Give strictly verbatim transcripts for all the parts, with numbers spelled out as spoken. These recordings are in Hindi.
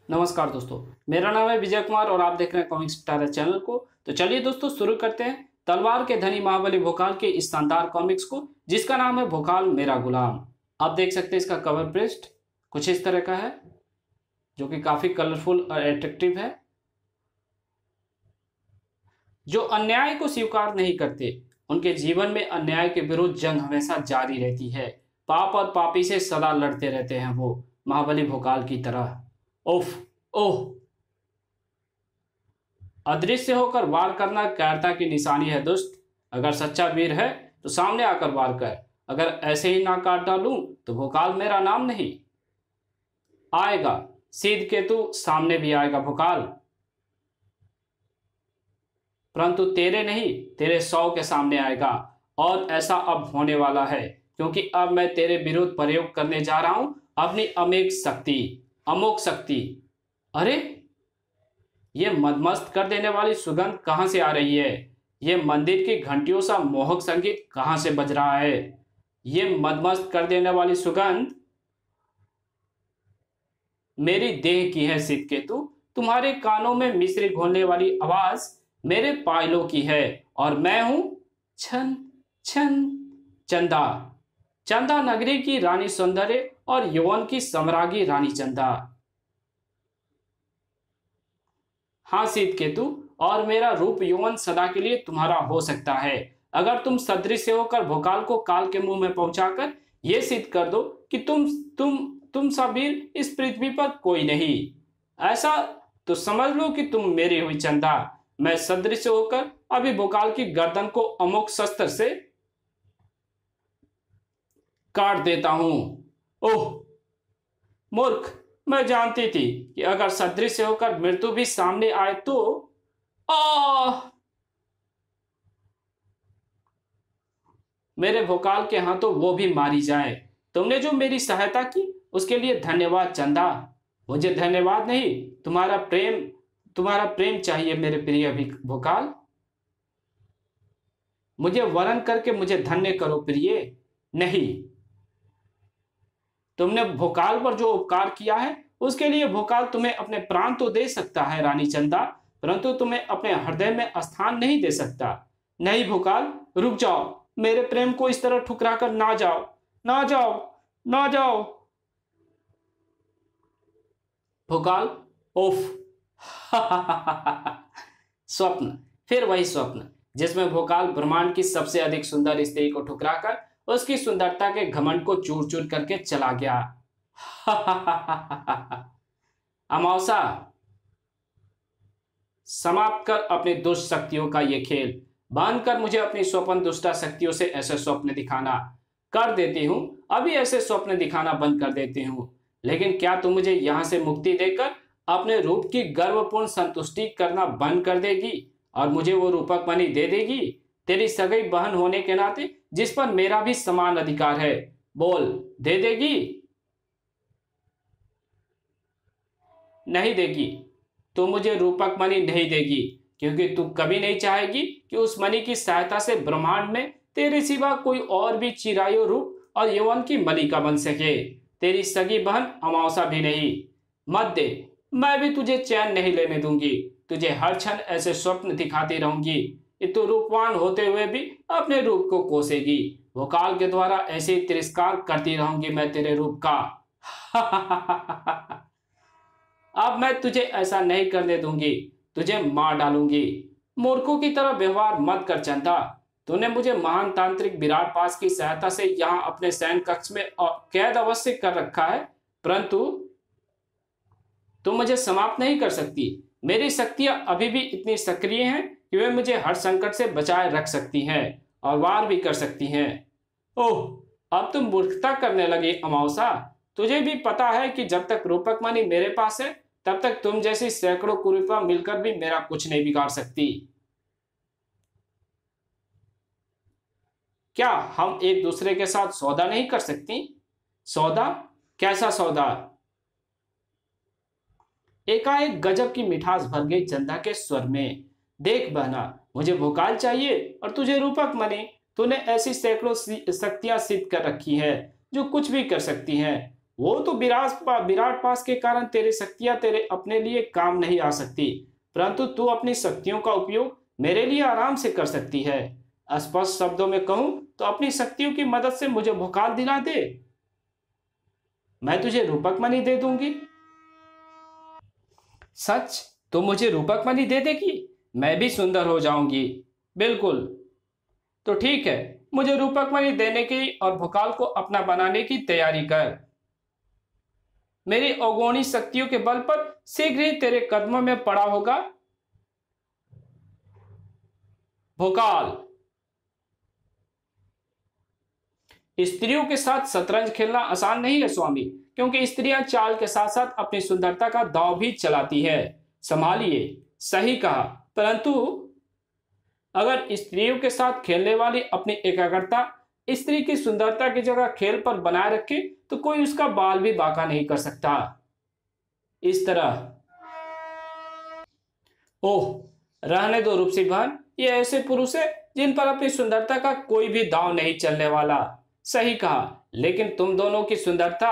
नमस्कार दोस्तों, मेरा नाम है विजय कुमार और आप देख रहे हैं कॉमिक्स पिटारा चैनल को। तो चलिए दोस्तों शुरू करते हैं तलवार के धनी महाबली भोकाल के इस शानदार कॉमिक्स को, जिसका नाम है भोकाल मेरा गुलाम। आप देख सकते हैं इसका कवर पृष्ठ कुछ इस तरह का है, जो कि काफी कलरफुल और एट्रैक्टिव है। जो अन्याय को स्वीकार नहीं करते, उनके जीवन में अन्याय के विरुद्ध जंग हमेशा जारी रहती है। पाप और पापी से सदा लड़ते रहते हैं वो, महाबली भोकाल की तरह। ओफ ओह, अदृश्य होकर वार करना कायरता की निशानी है दोस्त। अगर सच्चा वीर है तो सामने आकर वार कर, अगर ऐसे ही ना काट डालूं तो भोकाल मेरा नाम नहीं। आएगा सीध केतु, सामने भी आएगा भोकाल, परंतु तेरे नहीं, तेरे सौ के सामने आएगा। और ऐसा अब होने वाला है, क्योंकि अब मैं तेरे विरुद्ध प्रयोग करने जा रहा हूं अपनी अमेक शक्ति, अमोक शक्ति। अरे, ये मदमस्त कर देने वाली सुगंध कहां से आ रही है? ये मंदिर की घंटियों सा मोहक संगीत कहां से बज रहा है? ये मदमस्त कर देने वाली सुगंध मेरी देह की है सिद्ध केतु। तुम्हारे कानों में मिश्री घोलने वाली आवाज मेरे पायलों की है, और मैं हूं छन छन चंदा, चंदा नगरी की रानी सौंदर्य और यौवन की सम्राज्ञी रानी चंदा। हाँ सिद्ध केतु, और मेरा रूप यौवन सदा के लिए तुम्हारा हो सकता है, अगर तुम सदृश होकर भोकाल को काल के मुंह में पहुंचाकर यह सिद्ध कर दो कि तुम तुम तुम सा वीर इस पृथ्वी पर कोई नहीं। ऐसा तो समझ लो कि तुम मेरी हुई चंदा। मैं सदृश होकर अभी भोकाल की गर्दन को अमोक शस्त्र से काट देता हूं। ओह मूर्ख, मैं जानती थी कि अगर सदृश होकर मृत्यु भी सामने आए तो आ मेरे भोकाल के हाथों वो भी मारी जाए। तुमने जो मेरी सहायता की उसके लिए धन्यवाद चंदा। मुझे धन्यवाद नहीं, तुम्हारा प्रेम तुम्हारा प्रेम चाहिए मेरे प्रिय भोकाल। मुझे वरण करके मुझे धन्य करो प्रिय। नहीं, तुमने भोकाल पर जो उपकार किया है उसके लिए भोकाल तुम्हें अपने प्राण तो दे सकता है रानी चंदा, परंतु तुम्हें अपने हृदय में स्थान नहीं दे सकता। नहीं भोकाल, रुक जाओ, मेरे प्रेम को इस तरह ठुकरा कर ना जाओ, ना जाओ, ना जाओ। भोकाल ओफ स्वप्न, फिर वही स्वप्न जिसमें भोकाल ब्रह्मांड की सबसे अधिक सुंदर स्त्री को ठुकराकर उसकी सुंदरता के घमंड को चूर चूर करके चला गया। अमावसा, समाप्त कर अपनी दुष्ट शक्तियों का ये खेल, बांध कर मुझे अपनी स्वप्न दुष्टा शक्तियों से ऐसे स्वप्न दिखाना। कर देती हूं, अभी ऐसे स्वप्न दिखाना बंद कर देती हूं। लेकिन क्या तुम मुझे यहां से मुक्ति देकर अपने रूप की गर्वपूर्ण संतुष्टि करना बंद कर देगी और मुझे वो रूपक मणि दे देगी, तेरी सगई बहन होने के नाते जिस पर मेरा भी समान अधिकार है? बोल, दे देगी? नहीं देगी, तू मुझे रूपक मणि नहीं देगी, क्योंकि तू कभी नहीं चाहेगी कि उस मणि की सहायता से ब्रह्मांड में तेरे सिवा कोई और भी चिरायु रूप और यौवन की मलिका बन सके। तेरी सगी बहन अमावसा भी नहीं। मत दे, मैं भी तुझे चैन नहीं लेने दूंगी। तुझे हर क्षण ऐसे स्वप्न दिखाती रहूंगी कि तू रूपवान होते हुए भी अपने रूप को कोसेगी। भोकाल के द्वारा ऐसे ही तिरस्कार करती रहूंगी मैं तेरे रूप का। अब मैं तुझे ऐसा नहीं करने दूंगी, तुझे मार डालूंगी। मूर्खों की तरह व्यवहार मत कर चंदा। तूने मुझे महान तांत्रिक विराट पास की सहायता से यहां अपने शयन कक्ष में कैद अवश्य कर रखा है, परंतु तुम मुझे समाप्त नहीं कर सकती। मेरी शक्तियां अभी भी इतनी सक्रिय हैं कि वे मुझे हर संकट से बचाए रख सकती हैं और वार भी कर सकती हैं। ओह, अब तुम मूर्खता करने लगी अमावसा। तुझे भी पता है कि जब तक रूपक मणि मेरे पास है तब तक तुम जैसी सैकड़ों कुरूपा मिलकर भी मेरा कुछ नहीं बिगाड़ सकती। क्या हम एक दूसरे के साथ सौदा नहीं कर सकती? सौदा? कैसा सौदा? एकाएक गजब की मिठास भर गई चंदा के स्वर में। देख बहना, मुझे भोकाल चाहिए और तुझे रूपक मणि। तूने ऐसी सैकड़ों शक्तियां सिद्ध कर रखी है जो कुछ भी कर सकती हैं, वो तो विराट विराट पास के कारण तेरी शक्तियां तेरे अपने लिए काम नहीं आ सकती, परंतु तू अपनी शक्तियों का उपयोग मेरे लिए आराम से कर सकती है। स्पष्ट शब्दों में कहूं तो अपनी शक्तियों की मदद से मुझे भोकाल दिला दे, मैं तुझे रूपक मणि दे दूंगी। सच? तो मुझे रूपक मणि दे देगी? मैं भी सुंदर हो जाऊंगी। बिल्कुल। तो ठीक है, मुझे रूपक मणि देने की और भोकाल को अपना बनाने की तैयारी कर। मेरी अगौणी शक्तियों के बल पर शीघ्र ही तेरे कदमों में पड़ा होगा भोकाल। स्त्रियों के साथ शतरंज खेलना आसान नहीं है स्वामी, क्योंकि स्त्रियां चाल के साथ साथ अपनी सुंदरता का दांव भी चलाती है। संभालिए। सही कहा, परंतु अगर स्त्रियों के साथ खेलने वाली अपनी एकाग्रता स्त्री की सुंदरता की जगह खेल पर बनाए रखे तो कोई उसका बाल भी बांका नहीं कर सकता। इस तरह। ओह, रहने दो रूपसी बहन, ये ऐसे पुरुष है जिन पर अपनी सुंदरता का कोई भी दांव नहीं चलने वाला। सही कहा, लेकिन तुम दोनों की सुंदरता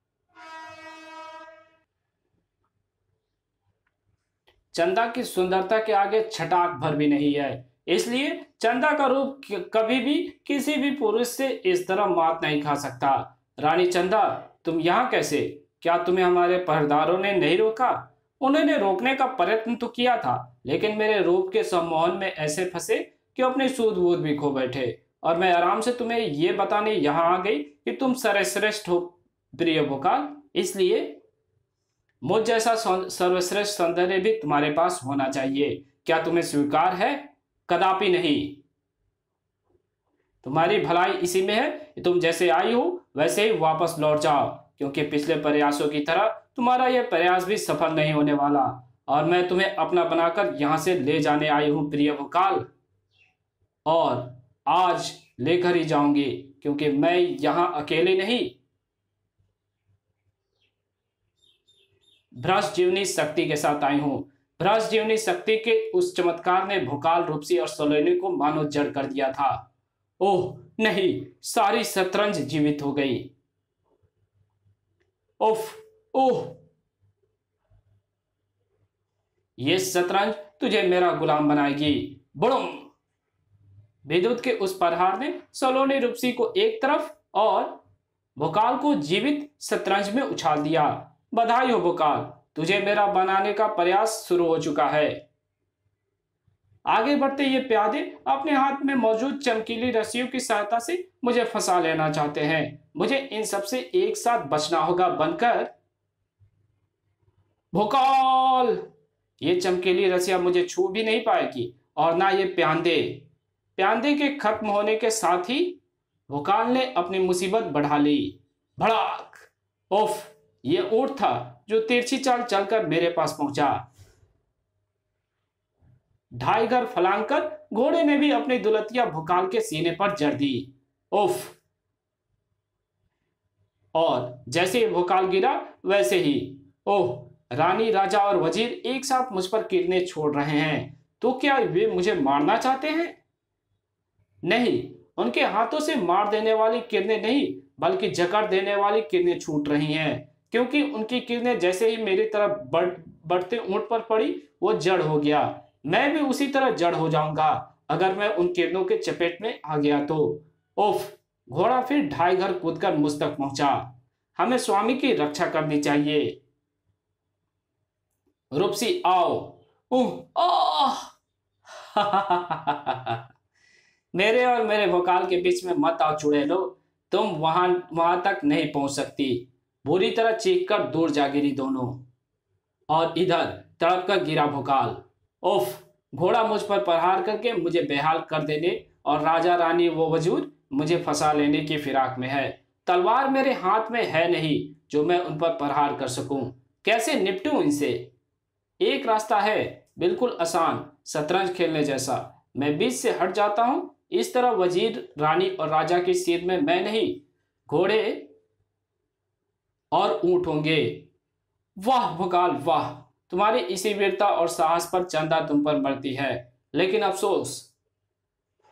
चंदा की सुंदरता के आगे छटाक भर भी नहीं है, इसलिए चंदा का रूप कभी भी किसी भी पुरुष से इस तरह मात नहीं खा सकता। रानी चंदा, तुम यहाँ कैसे? क्या तुम्हें हमारे पहरेदारों ने नहीं रोका? उन्होंने रोकने का प्रयत्न तो किया था, लेकिन मेरे रूप के सम्मोहन में ऐसे फंसे कि अपनी सूझ बूझ भी खो बैठे, और मैं आराम से तुम्हें ये बताने यहाँ आ गई कि तुम सर्वश्रेष्ठ हो प्रिय भोकाल। इसलिए मुझ जैसा सर्वश्रेष्ठ सौंदर्य भी तुम्हारे पास होना चाहिए। क्या तुम्हें स्वीकार है? कदापि नहीं। तुम्हारी भलाई इसी में है कि तुम जैसे आई हो वैसे ही वापस लौट जाओ, क्योंकि पिछले प्रयासों की तरह तुम्हारा यह प्रयास भी सफल नहीं होने वाला, और मैं तुम्हें अपना बनाकर यहां से ले जाने आई हूं प्रिय भोकाल, और आज लेकर ही जाऊंगी, क्योंकि मैं यहां अकेले नहीं, भ्रष्ट जीवनी शक्ति के साथ आई हूं। भ्रष्ट जीवनी शक्ति के उस चमत्कार ने भोकाल, रूपसी और सलोनी को मानो जड़ कर दिया था। ओह नहीं, सारी शतरंज जीवित हो गई। ओफ ओह, ये शतरंज तुझे मेरा गुलाम बनाएगी। बुड़ुम! विद्युत के उस प्रहार ने सलोनी रूपसी को एक तरफ और भोकाल को जीवित शतरंज में उछाल दिया। बधाई हो भोकाल, तुझे मेरा बनाने का प्रयास शुरू हो चुका है। आगे बढ़ते ये प्यादे अपने हाथ में मौजूद चमकीली रस्सियों की सहायता से मुझे फंसा लेना चाहते हैं। मुझे इन सबसे एक साथ बचना होगा बनकर भोकाल। ये चमकीली रस्सियां मुझे छू भी नहीं पाएगी, और ना ये प्यादे। प्यादे के खत्म होने के साथ ही भोकाल ने अपनी मुसीबत बढ़ा ली। भड़ाक! ओफ, ये ऊंट था जो तिरछी चाल चलकर मेरे पास पहुंचा। ढाई घर फलांग कर घोड़े ने भी अपनी दुलतिया भोकाल के सीने पर जड़ दी। उफ! और जैसे ही भोकाल गिरा वैसे ही ओह, रानी, राजा और वजीर एक साथ मुझ पर किरने छोड़ रहे हैं। तो क्या वे मुझे मारना चाहते हैं? नहीं, उनके हाथों से मार देने वाली किरने नहीं, बल्कि जकड़ देने वाली किरने छूट रही हैं, क्योंकि उनकी किरने जैसे ही मेरी तरफ बढ़ बढ़ते ऊंट पर पड़ी वो जड़ हो गया। मैं भी उसी तरह जड़ हो जाऊंगा अगर मैं उन किरणों के चपेट में आ गया तो। उफ! घोड़ा फिर ढाई घर कूदकर मुझ तक पहुंचा। हमें स्वामी की रक्षा करनी चाहिए। रूपसी आओ। उह! आह! मेरे और मेरे भोकाल के बीच में मत आओ चुड़ैलो, तुम वहां वहां तक नहीं पहुंच सकती। बुरी तरह चीख कर दूर जा गिरी दोनों, और इधर तड़प कर गिरा भोकाल। उफ! घोड़ा मुझ पर प्रहार करके मुझे बेहाल कर देने और राजा रानी वो वजूद मुझे फंसा लेने की फिराक में है। तलवार मेरे हाथ में है नहीं जो मैं उन पर प्रहार कर सकूं। कैसे निपटूं इनसे? एक रास्ता है, बिल्कुल आसान, शतरंज खेलने जैसा। मैं बीच से हट जाता हूं, इस तरह वजीर, रानी और राजा की सीध में मैं नहीं, घोड़े और ऊंट होंगे। वाह भोकाल वाह! तुम्हारी इसी वीरता और साहस पर चंदा तुम पर मरती है, लेकिन अफसोस,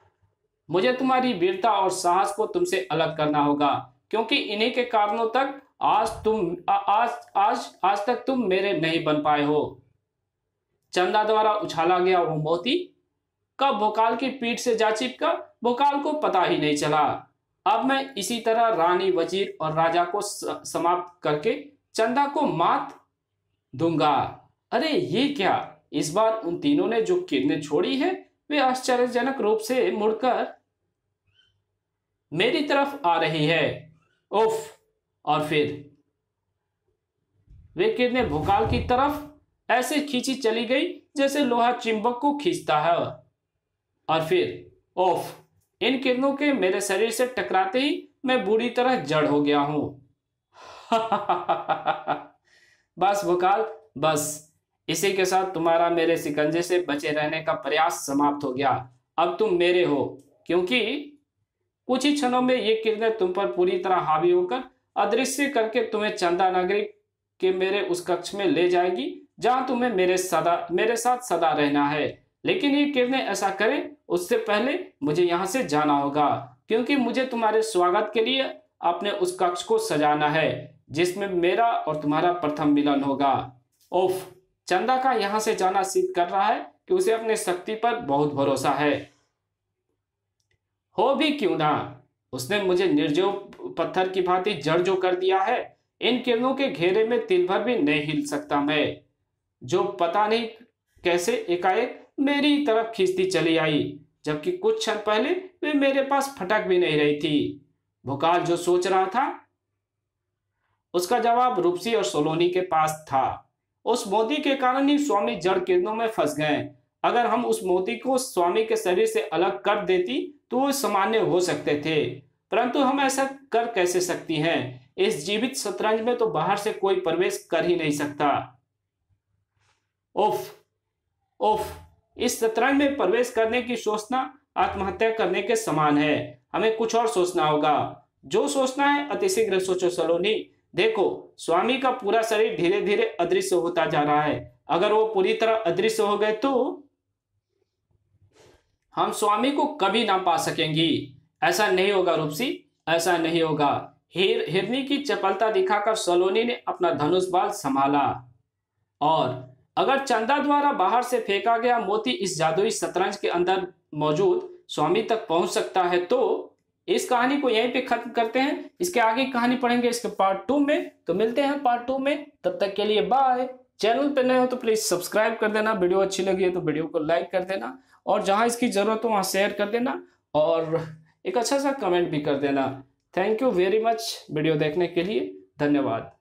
मुझे तुम्हारी वीरता और साहस को तुमसे अलग करना होगा, क्योंकि इन्हीं के कारणों तक आज तुम आ, आज आज आज तक तुम मेरे नहीं बन पाए हो। चंदा द्वारा उछाला गया वो मोती कब भोकाल की पीठ से जा चिपका, भोकाल को पता ही नहीं चला। अब मैं इसी तरह रानी, वजीर और राजा को समाप्त करके चंदा को मात दूंगा। अरे ये क्या, इस बार उन तीनों ने जो किरणें छोड़ी है वे आश्चर्यजनक रूप से मुड़कर मेरी तरफ आ रही है। उफ। और फिर वे किरणें भोकाल की तरफ ऐसे खींची चली गई जैसे लोहा चिंबक को खींचता है। और फिर ओफ, इन किरणों के मेरे शरीर से टकराते ही मैं बुरी तरह जड़ हो गया हूं। बस भोकाल, बस इसी के साथ तुम्हारा मेरे शिकंजे से बचे रहने का प्रयास समाप्त हो गया। अब तुम मेरे हो, क्योंकि कुछ ही क्षणों में ये किरणें तुम पर पूरी तरह हावी होकर अदृश्य करके तुम्हें चंदा नगरी के मेरे उस कक्ष में ले जाएगी जहां तुम्हें मेरे सदा मेरे साथ सदा रहना है। लेकिन ये किरणें ऐसा करें उससे पहले मुझे यहाँ से जाना होगा, क्योंकि मुझे तुम्हारे स्वागत के लिए अपने उस कक्ष को सजाना है जिसमें मेरा और तुम्हारा प्रथम मिलन होगा। ओफ, चंदा का यहाँ से जाना सिद्ध कर रहा है कि उसे अपने शक्ति पर बहुत भरोसा है। हो भी क्यों ना, उसने मुझे निर्जीव पत्थर की भांति जड़ जो कर दिया है, इन किरणों के घेरे में तिल भर भी नहीं हिल सकता मैं, जो पता नहीं कैसे एकाएक मेरी तरफ खींचती चली आई, जबकि कुछ क्षण पहले वे मेरे पास फटक भी नहीं रही थी। भोकाल जो सोच रहा था उसका जवाब रूपसी और सोलोनी के पास था। उस मोती के कारण ही स्वामी जड़ किरणों में फंस गए। अगर हम उस मोती को स्वामी के शरीर से अलग कर देती तो वो सामान्य हो सकते थे, परंतु हम ऐसा कर कैसे सकती हैं? इस जीवित शतरंज में तो बाहर से कोई प्रवेश कर ही नहीं सकता। उफ उफ, इस शतरंज में प्रवेश करने की सोचना आत्महत्या करने के समान है। हमें कुछ और सोचना होगा। जो सोचना है अतिशीघ्र सोचो सलोनी। देखो, स्वामी का पूरा शरीर धीरे धीरे अदृश्य होता जा रहा है। अगर वो पूरी तरह अदृश्य हो गए तो हम स्वामी को कभी ना पा सकेंगी। ऐसा नहीं होगा रूपसी, ऐसा नहीं होगा। हिर हिरनी की चपलता दिखाकर सलोनी ने अपना धनुष बाल संभाला। और अगर चंदा द्वारा बाहर से फेंका गया मोती इस जादुई शतरंज के अंदर मौजूद स्वामी तक पहुंच सकता है तो इस कहानी को यहीं पे खत्म करते हैं। इसके आगे कहानी पढ़ेंगे इसके पार्ट टू में। तो मिलते हैं पार्ट टू में, तब तक के लिए बाय। चैनल पे नए हो तो प्लीज सब्सक्राइब कर देना, वीडियो अच्छी लगी है तो वीडियो को लाइक कर देना, और जहां इसकी जरूरत हो वहां शेयर कर देना, और एक अच्छा सा कमेंट भी कर देना। Thank you very much video देखने के लिए, धन्यवाद।